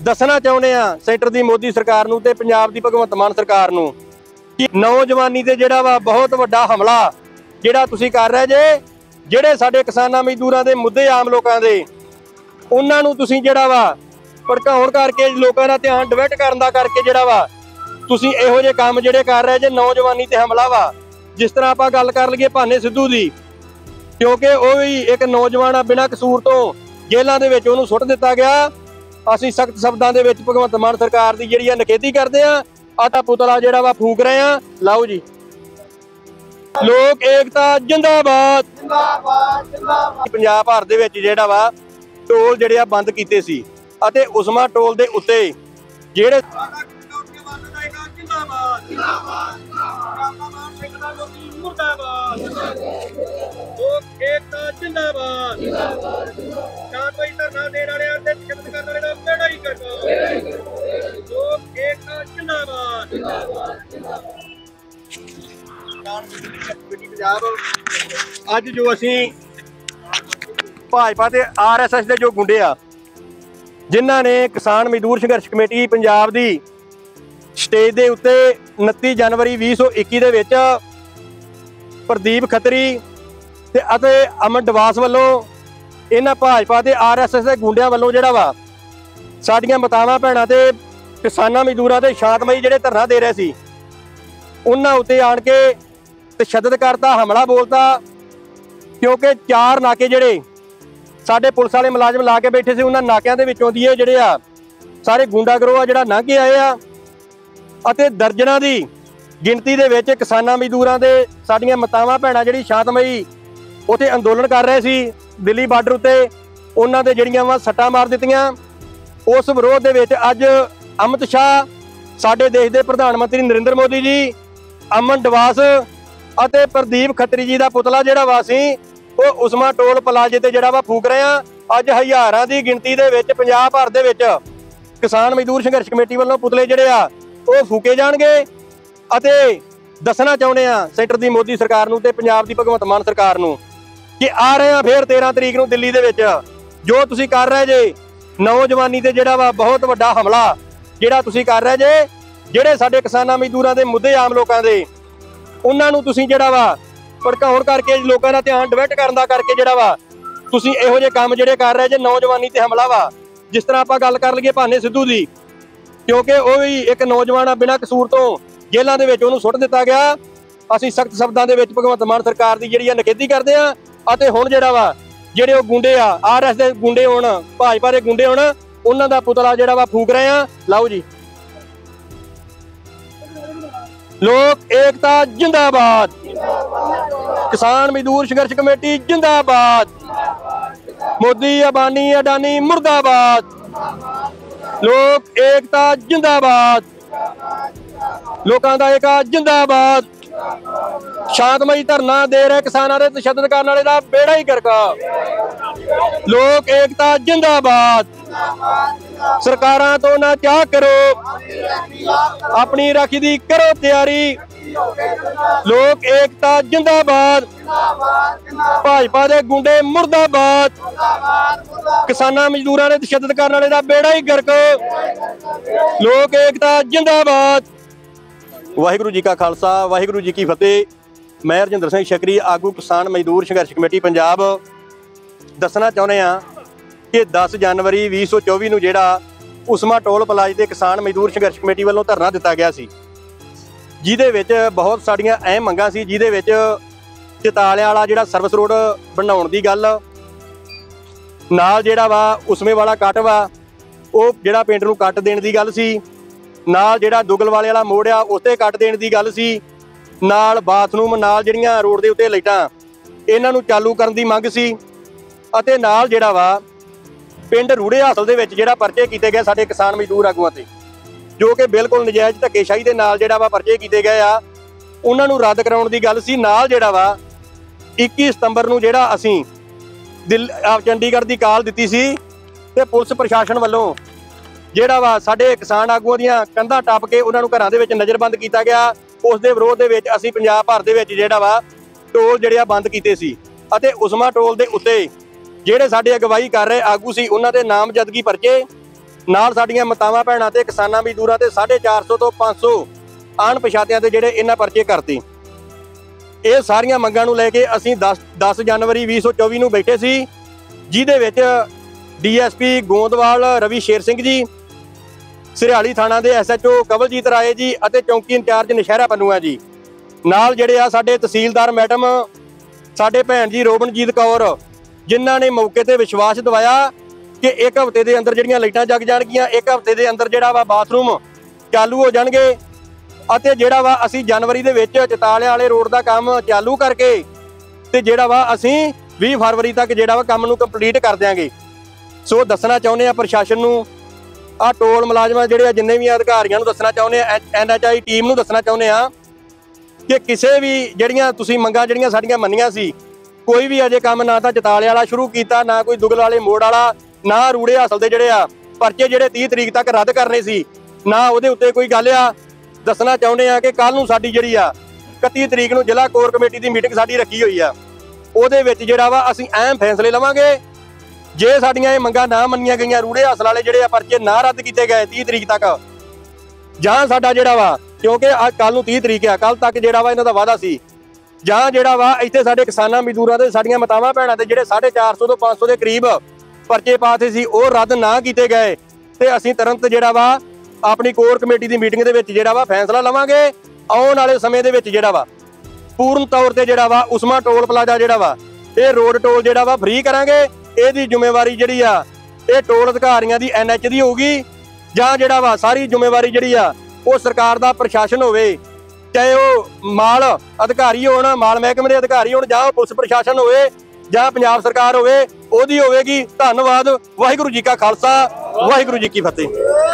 दसना चाहुंदे आ सेंटर दी मोदी सरकार नूं ते पंजाब दी भगवंत मान सरकार नूं कि नौजवानी ते जिहड़ा वा बहुत वड्डा हमला जिहड़ा तुसीं कर रहे जे, जिहड़े साडे किसानां मजदूरां दे मुद्दे आम लोकां दे उन्हां नूं तुसीं जिहड़ा वा भड़काउण करके लोकां दा ध्यान डिवर्ट करन दा करके जिहड़ा वा तुसीं इहो ਜਿਹੇ काम जिहड़े कर रहे जे नौजवानी ते हमला वा। जिस तरह आपां गल कर लईए भाने सिद्धू दी, क्योंकि ਉਹ ਵੀ ਇੱਕ ਨੌਜਵਾਨ ਆ ਬਿਨਾਂ ਕਸੂਰ ਤੋਂ ਜੇਲ੍ਹਾਂ ਦੇ ਵਿੱਚ ਉਹਨੂੰ ਸੁੱਟ ਦਿੱਤਾ ਗਿਆ। ਅਸੀਂ ਸਖਤ ਸ਼ਬਦਾਂ ਦੇ ਵਿੱਚ ਭਗਵੰਤ ਮਾਨ ਸਰਕਾਰ ਦੀ ਜਿਹੜੀ ਆ ਨਿਖੇਧੀ ਕਰਦੇ ਆ। ਆਟਾ ਪੁਤਲਾ ਜਿਹੜਾ ਵਾ ਫੂਕ ਰਹੇ ਆ। ਲਾਓ ਜੀ, ਲੋਕ ਏਕਤਾ ਜਿੰਦਾਬਾਦ ਜਿੰਦਾਬਾਦ ਜਿੰਦਾਬਾਦ। ਪੰਜਾਬ ਭਰ ਦੇ ਵਿੱਚ ਜਿਹੜਾ ਵਾ ਟੋਲ ਜਿਹੜੇ ਆ ਬੰਦ ਕੀਤੇ ਸੀ ਅਤੇ ਉਸਮਾ ਟੋਲ ਦੇ ਉੱਤੇ ਜਿਹੜੇ ਅੱਜ ਜੋ ਅਸੀਂ ਭਾਜਪਾ ਤੇ RSS ਦੇ ਜੋ ਗੁੰਡੇ ਆ ਜਿਨ੍ਹਾਂ ਨੇ ਕਿਸਾਨ ਮਜ਼ਦੂਰ ਸੰਘਰਸ਼ ਕਮੇਟੀ ਪੰਜਾਬ ਦੀ ਸਟੇਜ ਦੇ ਉੱਤੇ 29 ਜਨਵਰੀ 2021 ਦੇ ਵਿੱਚ ਪ੍ਰਦੀਪ ਖੱਤਰੀ ਤੇ ਅਤੇ ਅਮਨ ਡਵਾਸ ਵੱਲੋਂ ਇਹਨਾਂ ਭਾਜਪਾ ਤੇ RSS ਦੇ ਗੁੰਡਿਆਂ ਵੱਲੋਂ ਜਿਹੜਾ ਵਾ ਸਾਡੀਆਂ ਮਾਤਾਵਾਂ ਭੈਣਾਂ ਤੇ ਕਿਸਾਨਾਂ ਮਜ਼ਦੂਰਾਂ ਦੇ ਸ਼ਾਂਤਮਈ ਜਿਹੜੇ ਧਰਨਾ ਦੇ ਰਹੇ ਸੀ ਉਹਨਾਂ ਉੱਤੇ ਆਣ ਕੇ ਤਸ਼ੱਦਦ ਕਰਤਾ, ਹਮਲਾ ਬੋਲਤਾ। ਕਿਉਂਕਿ 4 ਨਾਕੇ ਜਿਹੜੇ ਸਾਡੇ ਪੁਲਿਸ ਵਾਲੇ ਮੁਲਾਜ਼ਮ ਲਾ ਕੇ ਬੈਠੇ ਸੀ ਉਹਨਾਂ ਨਾਕਿਆਂ ਦੇ ਵਿੱਚੋਂ ਦੀ ਜਿਹੜੇ ਆ ਸਾਰੇ ਗੁੰਡਾ ਗਰੋਹ ਆ ਜਿਹੜਾ ਲੰਘ ਕੇ ਆਏ ਆ ਅਤੇ ਦਰਜਨਾਂ ਦੀ ਗਿਣਤੀ ਦੇ ਵਿੱਚ ਕਿਸਾਨਾਂ ਮਜ਼ਦੂਰਾਂ ਦੇ ਸਾਡੀਆਂ ਮਾਤਾਵਾਂ ਭੈਣਾਂ ਜਿਹੜੀ ਸ਼ਾਂਤਮਈ ਉੱਥੇ ਅੰਦੋਲਨ ਕਰ ਰਹੇ ਸੀ ਦਿੱਲੀ ਬਾਰਡਰ ਉੱਤੇ, ਉਹਨਾਂ ਦੇ ਜਿਹੜੀਆਂ ਵਾ ਸੱਟਾਂ ਮਾਰ ਦਿੱਤੀਆਂ। ਉਸ ਵਿਰੋਧ ਦੇ ਵਿੱਚ ਅੱਜ ਅਮਿਤ ਸ਼ਾਹ, ਸਾਡੇ ਦੇਸ਼ ਦੇ ਪ੍ਰਧਾਨ ਮੰਤਰੀ ਨਰਿੰਦਰ ਮੋਦੀ ਜੀ, ਅਮਨ ਡਵਾਸ ਅਤੇ ਪ੍ਰਦੀਪ ਖੱਤਰੀ ਜੀ ਦਾ ਪੁਤਲਾ ਜਿਹੜਾ ਵਾ ਸੀ ਉਹ ਉਸਮਾ ਟੋਲ ਪਲਾਜ਼ੇ ਤੇ ਜਿਹੜਾ ਵਾ ਫੂਕ ਰਹੇ ਆ। ਅੱਜ ਹਜ਼ਾਰਾਂ ਦੀ ਗਿਣਤੀ ਦੇ ਵਿੱਚ ਪੰਜਾਬ ਭਰ ਦੇ ਵਿੱਚ ਕਿਸਾਨ ਮਜ਼ਦੂਰ ਸੰਘਰਸ਼ ਕਮੇਟੀ ਵੱਲੋਂ ਪੁਤਲੇ ਜਿਹੜੇ ਆ ਉਹ ਫੂਕੇ ਜਾਣਗੇ ਅਤੇ ਦੱਸਣਾ ਚਾਹੁੰਦੇ ਆ ਸੈਂਟਰ ਦੀ ਮੋਦੀ ਸਰਕਾਰ ਨੂੰ ਤੇ ਪੰਜਾਬ ਦੀ ਭਗਵੰਤ ਮਾਨ ਸਰਕਾਰ ਨੂੰ ਕਿ ਆ ਰਹੇ ਆ ਫੇਰ 13 ਤਰੀਕ ਨੂੰ ਦਿੱਲੀ ਦੇ ਵਿੱਚ ਜੋ ਤੁਸੀਂ ਕਰ ਰਹੇ ਜੇ ਨੌਜਵਾਨੀ ਤੇ ਜਿਹੜਾ ਵਾ ਬਹੁਤ ਵੱਡਾ ਹਮਲਾ ਜਿਹੜਾ ਤੁਸੀਂ ਕਰ ਰਹੇ ਜੇ, ਜਿਹੜੇ ਸਾਡੇ ਕਿਸਾਨਾਂ ਮਜ਼ਦੂਰਾਂ ਦੇ ਮੁੱਦੇ ਆਮ ਲੋਕਾਂ ਦੇ ਉਹਨਾਂ ਨੂੰ ਤੁਸੀਂ ਜਿਹੜਾ ਵਾ ਭੜਕਾਉਣ ਕਰਕੇ ਲੋਕਾਂ ਦਾ ਧਿਆਨ ਡਿਵਰਟ ਕਰਨ ਦਾ ਕਰਕੇ ਜਿਹੜਾ ਵਾ ਤੁਸੀਂ ਇਹੋ ਜਿਹੇ ਕੰਮ ਜਿਹੜੇ ਕਰ ਰਹੇ ਜੇ ਨੌਜਵਾਨੀ ਤੇ ਹਮਲਾ ਵਾ। ਜਿਸ ਤਰ੍ਹਾਂ ਆਪਾਂ ਗੱਲ ਕਰ ਲਈਏ ਭਾਨੇ ਸਿੱਧੂ ਦੀ, ਕਿਉਂਕਿ ਉਹ ਵੀ ਇੱਕ ਨੌਜਵਾਨ ਆ ਬਿਨਾਂ ਕਸੂਰ ਤੋਂ ਜੇਲ੍ਹਾਂ ਦੇ ਵਿੱਚ ਉਹਨੂੰ ਸੁੱਟ ਦਿੱਤਾ ਗਿਆ। ਅਸੀਂ ਸਖਤ ਸ਼ਬਦਾਂ ਦੇ ਵਿੱਚ ਭਗਵੰਤ ਮਾਨ ਸਰਕਾਰ ਦੀ ਜਿਹੜੀ ਆ ਨਿਖੇਧੀ ਕਰਦੇ ਆ ਅਤੇ ਹੁਣ ਜਿਹੜਾ ਵਾ ਜਿਹੜੇ ਉਹ ਗੁੰਡੇ ਆ RSS ਦੇ ਗੁੰਡੇ ਹੋਣ, ਭਾਜਪਾ ਦੇ ਗੁੰਡੇ ਹੋਣ, ਉਹਨਾਂ ਦਾ ਪੁਤਲਾ ਜਿਹੜਾ ਵਾ ਫੂਕ ਰਹੇ ਆ। ਲਾਓ ਜੀ, ਲੋਕ ਏਕਤਾ ਜਿੰਦਾਬਾਦ, ਕਿਸਾਨ ਮਜ਼ਦੂਰ ਸੰਘਰਸ਼ ਕਮੇਟੀ ਜਿੰਦਾਬਾਦ, ਮੋਦੀ ਅਬਾਨੀ ਅਡਾਨੀ ਮੁਰਦਾਬਾਦ, ਲੋਕ ਏਕਤਾ ਜਿੰਦਾਬਾਦ, ਲੋਕਾਂ ਦਾ ਏਕਾ ਜਿੰਦਾਬਾਦ। ਸ਼ਾਂਤਮਈ ਧਰਨਾ ਦੇ ਰਹੇ ਕਿਸਾਨਾਂ ਦੇ ਤਸ਼ੱਦਦ ਕਰਨ ਵਾਲੇ ਦਾ ਬੇੜਾ ਹੀ ਗਰਕਾ। ਲੋਕ ਏਕਤਾ ਜਿੰਦਾਬਾਦ, ਸਰਕਾਰਾਂ ਤੋਂ ਨਾ ਚਾਹ ਕਰੋ, ਆਪਣੀ ਰਾਖੀ ਦੀ ਕਰੋ ਤਿਆਰੀ। ਲੋਕ ਏਕਤਾ ਜਿੰਦਾਬਾਦ, ਭਾਜਪਾ ਦੇ ਗੁੰਡੇ ਮੁਰਦਾਬਾਦ, ਕਿਸਾਨਾਂ ਮਜ਼ਦੂਰਾਂ ਦੇ ਤਸ਼ੱਦਦ ਕਰਨ ਵਾਲੇ ਦਾ ਬੇੜਾ ਹੀ ਗਰਕ। ਲੋਕ ਏਕਤਾ ਜਿੰਦਾਬਾਦ। ਵਾਹਿਗੁਰੂ ਜੀ ਕਾ ਖਾਲਸਾ, ਵਾਹਿਗੁਰੂ ਜੀ ਕੀ ਫਤਿਹ। ਮੈਂ ਰਜਿੰਦਰ ਸਿੰਘ ਸ਼ਕਰੀ, ਆਗੂ ਕਿਸਾਨ ਮਜ਼ਦੂਰ ਸੰਘਰਸ਼ ਕਮੇਟੀ ਪੰਜਾਬ। ਦੱਸਣਾ ਚਾਹੁੰਦੇ ਆ ਕਿ 10 ਜਨਵਰੀ 2024 ਨੂੰ ਜਿਹੜਾ ਉਸਮਾ ਟੋਲ ਪਲਾਜ਼ੇ ਤੇ ਕਿਸਾਨ ਮਜ਼ਦੂਰ ਸੰਘਰਸ਼ ਕਮੇਟੀ ਵੱਲੋਂ ਧਰਨਾ ਦਿੱਤਾ ਗਿਆ ਸੀ, ਜਿਹਦੇ ਵਿੱਚ ਬਹੁਤ ਸਾਡੀਆਂ ਅਹਿਮ ਮੰਗਾਂ ਸੀ, ਜਿਹਦੇ ਵਿੱਚ ਚਤਾਲਿਆਂ ਵਾਲਾ ਜਿਹੜਾ ਸਰਵਿਸ ਰੋਡ ਬਣਾਉਣ ਦੀ ਗੱਲ, ਨਾਲ ਜਿਹੜਾ ਵਾ ਉਸਮੇ ਵਾਲਾ ਕੱਟ ਵਾ ਉਹ ਜਿਹੜਾ ਪਿੰਡ ਨੂੰ ਕੱਟ ਦੇਣ ਦੀ ਗੱਲ ਸੀ, ਨਾਲ ਜਿਹੜਾ ਦੁਗਲਵਾਲੇ ਵਾਲਾ ਮੋੜ ਆ ਉੱਤੇ ਕੱਟ ਦੇਣ ਦੀ ਗੱਲ ਸੀ, ਨਾਲ ਬਾਥਰੂਮ, ਨਾਲ ਜਿਹੜੀਆਂ ਰੋਡ ਦੇ ਉੱਤੇ ਲਾਈਟਾਂ ਇਹਨਾਂ ਨੂੰ ਚਾਲੂ ਕਰਨ ਦੀ ਮੰਗ ਸੀ, ਅਤੇ ਨਾਲ ਜਿਹੜਾ ਵਾ ਪਿੰਡ ਰੂੜੇ ਹਾਸਲ ਦੇ ਵਿੱਚ ਜਿਹੜਾ ਪਰਚੇ ਕੀਤੇ ਗਏ ਸਾਡੇ ਕਿਸਾਨ ਮਜ਼ਦੂਰ ਆਗੂਆਂ ਤੇ, ਜੋ ਕਿ ਬਿਲਕੁਲ ਨਜਾਇਜ਼ ਧੱਕੇਸ਼ਾਹੀ ਦੇ ਨਾਲ ਜਿਹੜਾ ਵਾ ਪਰਚੇ ਕੀਤੇ ਗਏ ਆ, ਉਹਨਾਂ ਨੂੰ ਰੱਦ ਕਰਾਉਣ ਦੀ ਗੱਲ ਸੀ। ਨਾਲ ਜਿਹੜਾ ਵਾ 21 ਸਤੰਬਰ ਨੂੰ ਜਿਹੜਾ ਅਸੀਂ ਚੰਡੀਗੜ੍ਹ ਦੀ ਕਾਲ ਦਿੱਤੀ ਸੀ ਤੇ ਪੁਲਿਸ ਪ੍ਰਸ਼ਾਸਨ ਵੱਲੋਂ ਜਿਹੜਾ ਵਾ ਸਾਡੇ ਕਿਸਾਨ ਆਗੂਆਂ ਦੀਆਂ ਕੰਧਾਂ ਟੱਪ ਕੇ ਉਹਨਾਂ ਨੂੰ ਘਰਾਂ ਦੇ ਵਿੱਚ ਨਜ਼ਰਬੰਦ ਕੀਤਾ ਗਿਆ। ਉਸ ਦੇ ਵਿਰੋਧ ਦੇ ਵਿੱਚ ਅਸੀਂ ਪੰਜਾਬ ਭਰ ਦੇ ਵਿੱਚ ਜਿਹੜਾ ਵਾ ਟੋਲ ਜਿਹੜੇ ਆ ਬੰਦ ਕੀਤੇ ਸੀ, ਅਤੇ ਉਸਮਾ ਟੋਲ ਦੇ ਉੱਤੇ ਜਿਹੜੇ ਸਾਡੇ ਅਗਵਾਈ ਕਰ ਰਹੇ ਆਗੂ ਸੀ ਉਹਨਾਂ ਦੇ ਨਾਮਜ਼ਦਗੀ ਪਰਚੇ, ਨਾਲ ਸਾਡੀਆਂ ਮਾਤਾਵਾਂ ਭੈਣਾਂ ਤੇ ਕਿਸਾਨਾਂ ਮਜ਼ਦੂਰਾਂ ਤੇ 450 ਤੋਂ 500 ਅਣਪਛਾਤਿਆਂ ਤੇ ਜਿਹੜੇ ਇਹਨਾਂ ਪਰਚੇ ਕਰਤੇ। ਇਹ ਸਾਰੀਆਂ ਮੰਗਾਂ ਨੂੰ ਲੈ ਕੇ ਅਸੀਂ 10 ਜਨਵਰੀ 2024 ਨੂੰ ਬੈਠੇ ਸੀ, ਜਿਹਦੇ ਵਿੱਚ DSP ਗੋਂਦਵਾਲ ਰਵੀ ਸ਼ੇਰ ਸਿੰਘ ਜੀ, ਸਰਿਆਲੀ ਥਾਣਾ ਦੇ SHO ਕਵਲਜੀਤ ਰਾਏ ਜੀ ਅਤੇ ਚੌਂਕੀ ਇੰਚਾਰਜ ਨਸ਼ਹਿਰਾ ਪੰਨੂਆ ਜੀ, ਨਾਲ ਜਿਹੜੇ ਆ ਸਾਡੇ ਤਹਿਸੀਲਦਾਰ ਮੈਡਮ, ਸਾਡੇ ਭੈਣ ਜੀ ਰੋਬਨਜੀਤ ਕੌਰ, ਜਿਨ੍ਹਾਂ ਨੇ ਮੌਕੇ ਤੇ ਵਿਸ਼ਵਾਸ ਦਿਵਾਇਆ ਕਿ 1 ਹਫ਼ਤੇ ਦੇ ਅੰਦਰ ਜਿਹੜੀਆਂ ਲਾਈਟਾਂ ਜਗ ਜਾਣਗੀਆਂ, 1 ਹਫ਼ਤੇ ਦੇ ਅੰਦਰ ਜਿਹੜਾ ਵਾ ਬਾਥਰੂਮ ਚਾਲੂ ਹੋ ਜਾਣਗੇ ਅਤੇ ਜਿਹੜਾ ਵਾ ਅਸੀਂ ਜਨਵਰੀ ਦੇ ਵਿੱਚ ਚਤਾਲੇ ਵਾਲੇ ਰੋਡ ਦਾ ਕੰਮ ਚਾਲੂ ਕਰਕੇ ਤੇ ਜਿਹੜਾ ਵਾ ਅਸੀਂ 20 ਫਰਵਰੀ ਤੱਕ ਜਿਹੜਾ ਵਾ ਕੰਮ ਨੂੰ ਕੰਪਲੀਟ ਕਰ ਦਿਆਂਗੇ। ਸੋ ਦੱਸਣਾ ਚਾਹੁੰਦੇ ਆ ਪ੍ਰਸ਼ਾਸਨ ਨੂੰ, ਆ ਟੋਲ ਮੁਲਾਜ਼ਮਾਂ ਜਿਹੜੇ ਆ ਜਿੰਨੇ ਵੀ ਅਧਿਕਾਰੀਆਂ ਨੂੰ ਦੱਸਣਾ ਚਾਹੁੰਦੇ ਆ, NHI ਟੀਮ ਨੂੰ ਦੱਸਣਾ ਚਾਹੁੰਦੇ ਆ ਕਿ ਕਿਸੇ ਵੀ ਜਿਹੜੀਆਂ ਤੁਸੀਂ ਮੰਗਾਂ ਜਿਹੜੀਆਂ ਸਾਡੀਆਂ ਮੰਨੀਆਂ ਸੀ, ਕੋਈ ਵੀ ਅਜੇ ਕੰਮ ਨਾ ਤਾਂ ਚਤਾਲੇ ਵਾਲਾ ਸ਼ੁਰੂ ਕੀਤਾ, ਨਾ ਕੋਈ ਦੁਗਲ ਵਾਲੇ ਮੋੜ ਵਾਲਾ, ਨਾ ਰੂੜੇ ਹਾਸਲ ਦੇ ਜਿਹੜੇ ਆ ਪਰਚੇ ਜਿਹੜੇ 30 ਤਰੀਕ ਤੱਕ ਰੱਦ ਕਰਨੇ ਸੀ, ਨਾ ਉਹਦੇ ਉੱਤੇ ਕੋਈ ਗੱਲ ਆ। ਦੱਸਣਾ ਚਾਹੁੰਦੇ ਆ ਕਿ ਕੱਲ ਨੂੰ ਸਾਡੀ ਜਿਹੜੀ ਆ 31 ਤਰੀਕ ਨੂੰ ਜ਼ਿਲ੍ਹਾ ਕੋਰ ਕਮੇਟੀ ਦੀ ਮੀਟਿੰਗ ਸਾਡੀ ਰੱਖੀ ਹੋਈ ਆ, ਉਹਦੇ ਵਿੱਚ ਜਿਹੜਾ ਵਾ ਅਸੀਂ ਅਹਿਮ ਫੈਸਲੇ ਲਵਾਂਗੇ। ਜੇ ਸਾਡੀਆਂ ਇਹ ਮੰਗਾਂ ਨਾ ਮੰਨੀਆਂ ਗਈਆਂ, ਰੂੜੇ ਹਾਸਲ ਵਾਲੇ ਜਿਹੜੇ ਆ ਪਰਚੇ ਨਾ ਰੱਦ ਕੀਤੇ ਗਏ 30 ਤਰੀਕ ਤੱਕ, ਜਾਂ ਸਾਡਾ ਜਿਹੜਾ ਵਾ, ਕਿਉਂਕਿ ਅੱਜ ਕੱਲ ਨੂੰ 30 ਤਰੀਕ ਆ, ਕੱਲ ਤੱਕ ਜਿਹੜਾ ਵਾ ਇਹਨਾਂ ਦਾ ਵਾਅਦਾ ਸੀ, ਜਾਂ ਜਿਹੜਾ ਵਾ ਇੱਥੇ ਸਾਡੇ ਕਿਸਾਨਾਂ ਮਜ਼ਦੂਰਾਂ ਤੇ ਸਾਡੀਆਂ ਮਾਤਾਵਾਂ ਭੈਣਾਂ ਤੇ ਜਿਹੜੇ 450 ਤੋਂ 500 ਦੇ ਕਰੀਬ ਪਰਚੇ ਪਾਤੇ ਸੀ, ਉਹ ਰੱਦ ਨਾ ਕੀਤੇ ਗਏ ਤੇ ਅਸੀਂ ਤੁਰੰਤ ਜਿਹੜਾ ਵਾ ਆਪਣੀ ਕੋਰ ਕਮੇਟੀ ਦੀ ਮੀਟਿੰਗ ਦੇ ਵਿੱਚ ਜਿਹੜਾ ਵਾ ਫੈਸਲਾ ਲਵਾਂਗੇ। ਆਉਣ ਵਾਲੇ ਸਮੇਂ ਦੇ ਵਿੱਚ ਜਿਹੜਾ ਵਾ ਪੂਰਨ ਤੌਰ ਤੇ ਜਿਹੜਾ ਵਾ ਉਸਮਾ ਟੋਲ ਪਲਾਜ਼ਾ ਜਿਹੜਾ ਵਾ, ਇਹ ਰੋਡ ਟੋਲ ਜਿਹੜਾ ਵਾ ਫ੍ਰੀ ਕਰਾਂਗੇ। ਇਹਦੀ ਜ਼ਿੰਮੇਵਾਰੀ ਜਿਹੜੀ ਆ ਇਹ ਟੋਲ ਅਧਿਕਾਰੀਆਂ ਦੀ NH ਦੀ ਹੋਊਗੀ, ਜਾਂ ਜਿਹੜਾ ਵਾ ਸਾਰੀ ਜ਼ਿੰਮੇਵਾਰੀ ਜਿਹੜੀ ਆ ਉਹ ਸਰਕਾਰ ਦਾ ਪ੍ਰਸ਼ਾਸਨ ਹੋਵੇ, ਚਾਹੇ ਉਹ ਮਾਲ ਅਧਿਕਾਰੀ ਹੋਣ, ਮਾਲ ਮਹਿਕਮੇ ਦੇ ਅਧਿਕਾਰੀ ਹੋਣ, ਜਾਂ ਉਹ ਪੁਲਿਸ ਪ੍ਰਸ਼ਾਸਨ ਹੋਵੇ, ਜਾਂ ਪੰਜਾਬ ਸਰਕਾਰ ਹੋਵੇ, ਉਹਦੀ ਹੋਵੇਗੀ। ਧੰਨਵਾਦ। ਵਾਹਿਗੁਰੂ ਜੀ ਕਾ ਖਾਲਸਾ, ਵਾਹਿਗੁਰੂ ਜੀ ਕੀ ਫਤਿਹ।